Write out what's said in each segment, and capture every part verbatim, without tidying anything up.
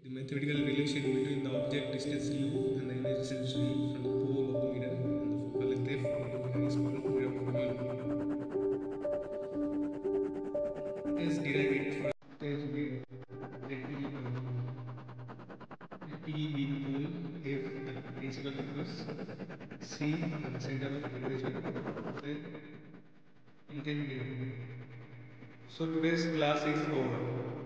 The mathematical relation between the object distance u and the image distance v from the pole of the mirror and the focal length f into the is equal to mirror formula. Let us derive it for let P be the pole, f the principal focus, c the center of engagement, then intended. So today's class is over.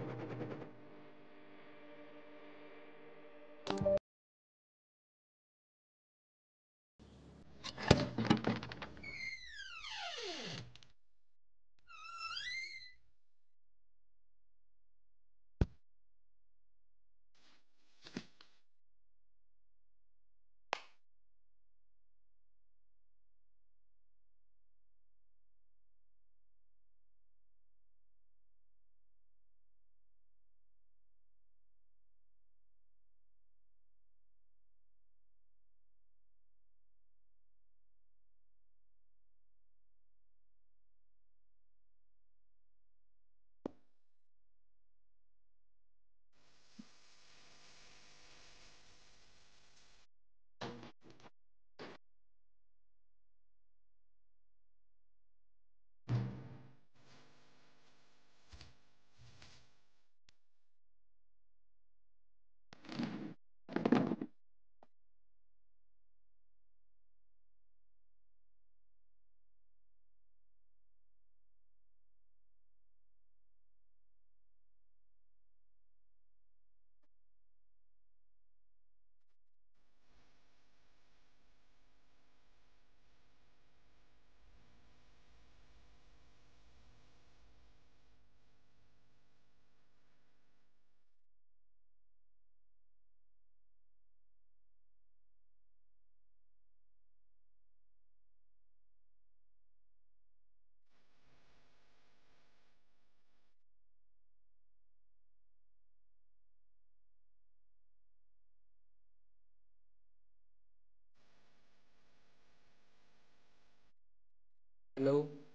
Hello.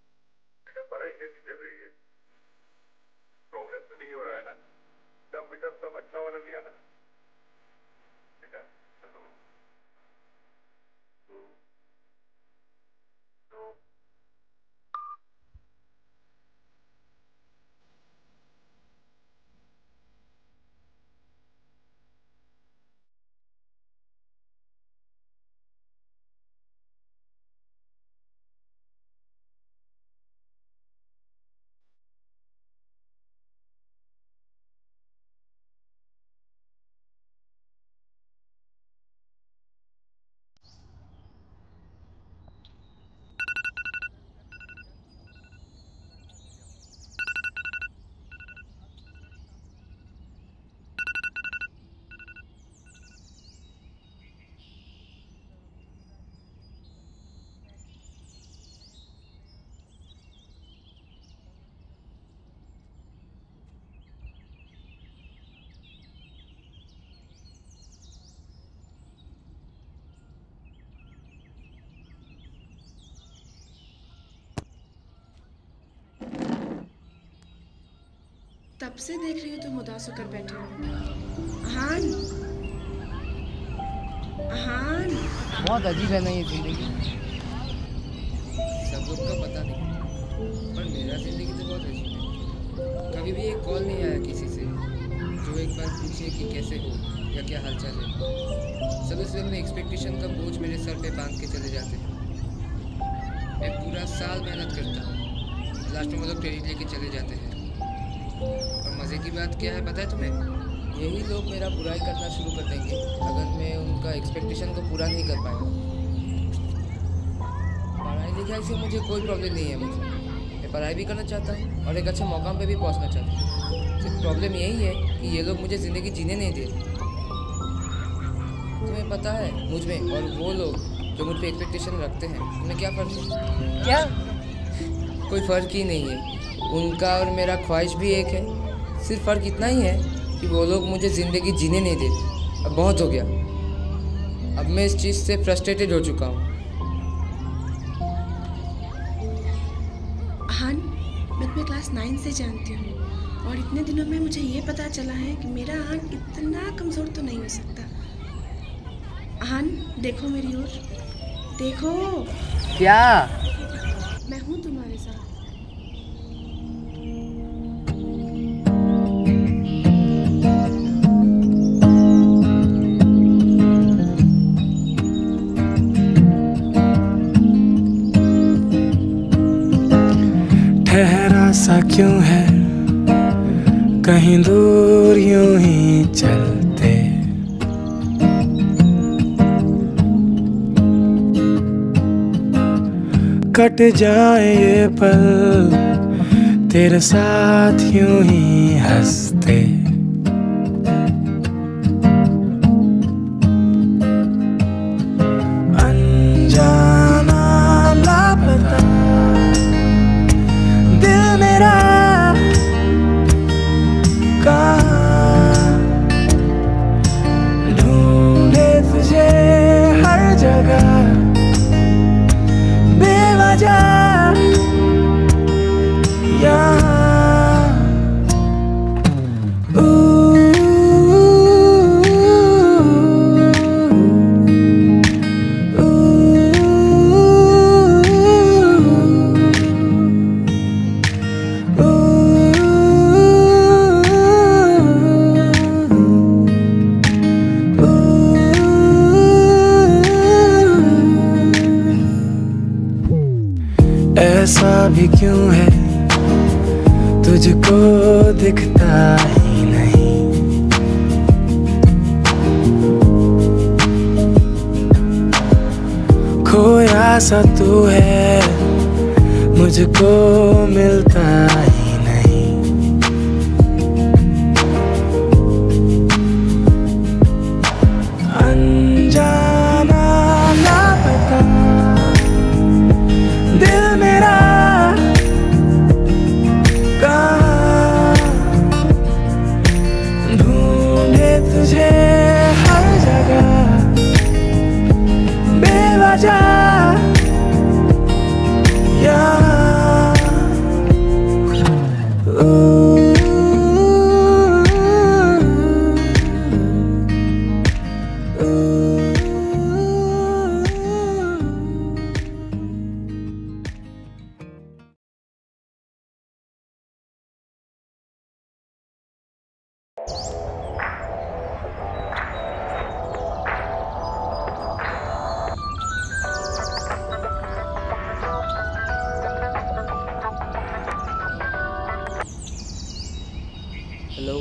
तब से देख रही हूँ तुम उदास होकर बैठे हो। अहान, अहान। बहुत अजीब है ना ये जिंदगी। सब लोग का पता नहीं, पर मेरा जिंदगी तो बहुत अजीब है। कभी भी एक कॉल नहीं आया किसी से जो एक बार पूछे कि कैसे हो या क्या हालचाल है। सब इस में एक्सपेक्टेशन का बोझ मेरे सर पे बांध के चले जाते हैं। मैं पूरा साल मेहनत करता हूँ, लास्ट में वो लोग क्रेडिट लेके चले जाते हैं। और मज़े की बात क्या है पता है तुम्हें? यही लोग मेरा बुराई करना शुरू कर देंगे अगर मैं उनका एक्सपेक्टेशन को पूरा नहीं कर पाया। पढ़ाई लिखाई से मुझे कोई प्रॉब्लम नहीं है। मुझे मैं पढ़ाई भी करना चाहता हूँ और एक अच्छे मौकाम पे भी पहुँचना चाहता हूँ। सिर्फ प्रॉब्लम यही है कि ये लोग मुझे ज़िंदगी जीने नहीं दे। तुम्हें पता है मुझ में और वो लोग जो मुझ पर एक्सपेक्टेशन रखते हैं, तुम्हें क्या फ़र्क है? क्या? कोई फ़र्क ही नहीं है। उनका और मेरा ख्वाहिश भी एक है। सिर्फ फ़र्क इतना ही है कि वो लोग मुझे ज़िंदगी जीने नहीं देते। अब बहुत हो गया। अब मैं इस चीज़ से फ्रस्ट्रेटेड हो चुका हूँ। अहान, मैं तुम्हें क्लास नाइन से जानती हूँ और इतने दिनों में मुझे ये पता चला है कि मेरा आन इतना कमज़ोर तो नहीं हो सकता। आन, देखो मेरी ओर, देखो। क्या? मैं हूँ तुम्हारे साथ। ठहरा सा क्यों है कहीं दूर यूं ही चलते, कट जाए ये पल तेरे साथ यूं ही हंसते। अनजाना लापता दिल मेरा कहाँ, ढूंढे तुझे हर जगह बेवजह यहाँ। ऐसा भी क्यों है तुझको दिखता ही नहीं, खोया सा तू है मुझको मिलता ही नहीं। अनजाना लापता दिल मेरा कहाँ, ढूंढे तुझे हर जगह बेवजह यहाँ। हेलो,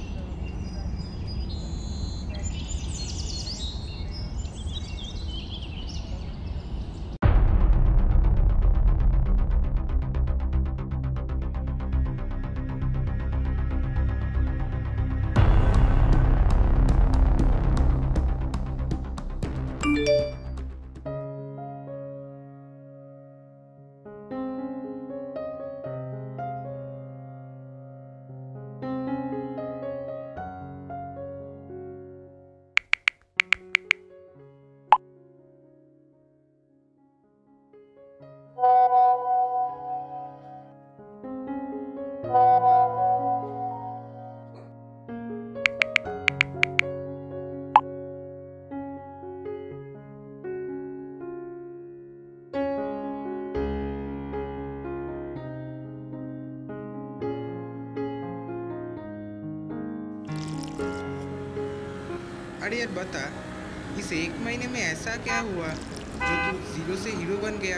अरे यार बता, इस एक महीने में ऐसा क्या हुआ जो तू जीरो से हीरो बन गया?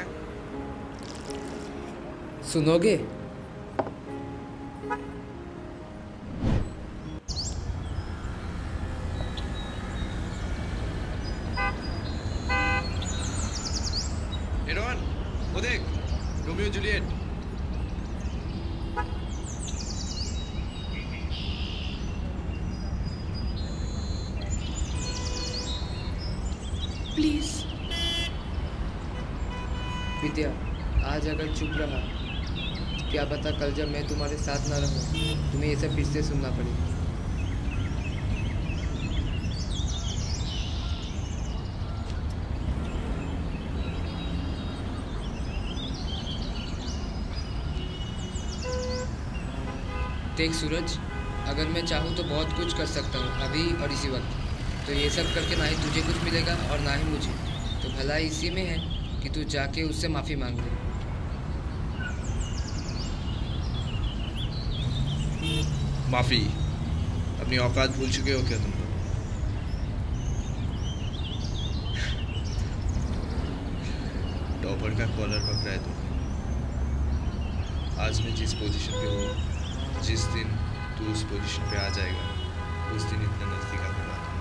सुनोगे? एरॉन, वो देख, रोमियो जूलियट। प्लीज़। विद्या, आज अगर चुप रहा तो क्या पता कल जब मैं तुम्हारे साथ ना रहूं तुम्हें ये सब फिर से सुनना पड़े। देख सूरज, अगर मैं चाहूँ तो बहुत कुछ कर सकता हूँ अभी और इसी वक्त। तो ये सब करके ना ही तुझे कुछ मिलेगा और ना ही मुझे। तो भला इसी में है कि तू जाके उससे माफ़ी मांग ले। माफ़ी? अपनी औकात भूल चुके हो क्या तुम? टॉपर का कॉलर पकड़ा है तुमने। आज मैं जिस पोजीशन पे हूँ, जिस दिन तू उस पोजीशन पे आ जाएगा, उस दिन इतना नज़दीक आने वाला है।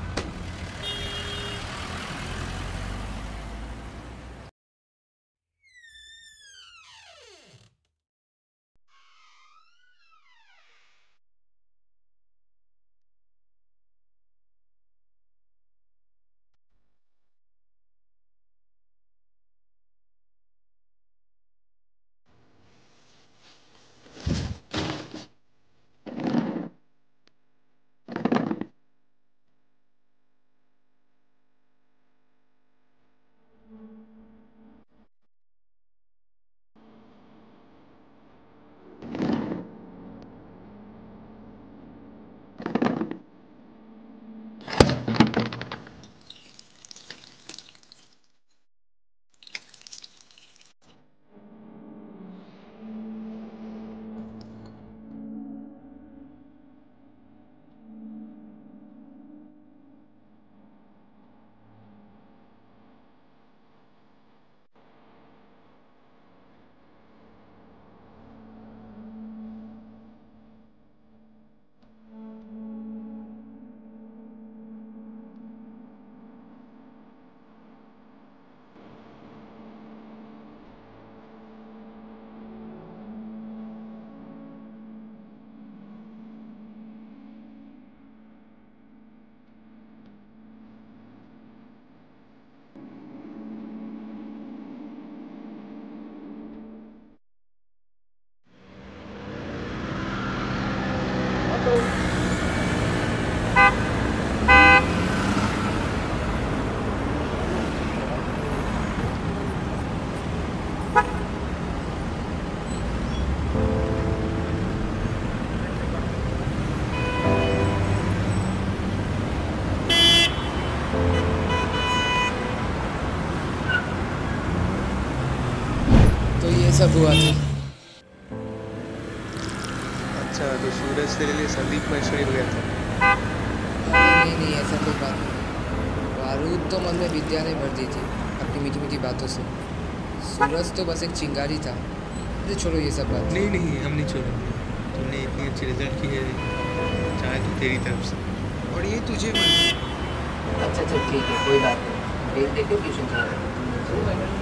तो ये सब हुआ था। अच्छा, तो सूरज तेरे लिए संदीप महेश्वरी हो गया था? अरे नहीं नहीं, ऐसा कोई बात नहीं। बारूद तो मन में विद्या ने भर दी थी अपनी मीठी मीठी बातों से। सूरज तो बस एक चिंगारी था। अरे छोड़ो ये सब बात। नहीं नहीं, हम नहीं छोड़ेंगे। तुमने इतनी अच्छी रिजल्ट की है, चाहे तो तेरी तरफ से। और ये तुझे मन अच्छा अच्छा ठीक है, कोई बात नहीं। देख देख के ट्यूशन जा रहा है।